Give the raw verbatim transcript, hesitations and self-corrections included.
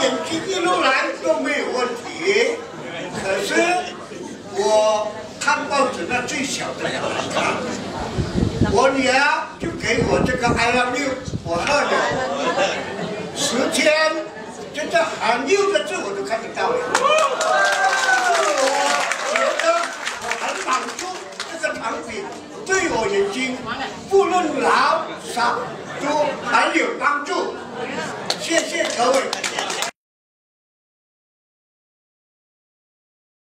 眼睛一路来都没有问题，可是我看报纸那最小的小孩看，我女儿就给我这个 Eye Luv U， 我喝了十天，就这喊六个字我都看得到了。我觉得我很满足，这个产品对我眼睛不论老少都很有帮助。谢谢各位。